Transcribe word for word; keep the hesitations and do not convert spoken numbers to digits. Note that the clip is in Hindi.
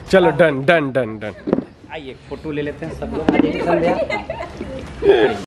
चलो डन डन डन डन। आइए फोटो ले लेते हैं सब लोग।